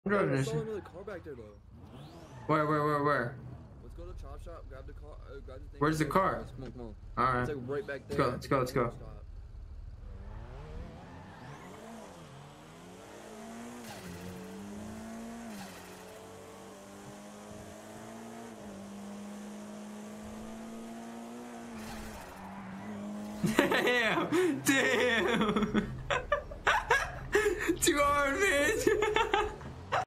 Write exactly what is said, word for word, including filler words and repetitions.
Go to I this. saw another car back there though. Where, where, where, where? Let's go to the chop shop, grab the car, uh, grab the thing. Where's the car? Come on, come on. All right. It's like right back there. Let's go, let's go, let's go. Stop. Damn! Damn!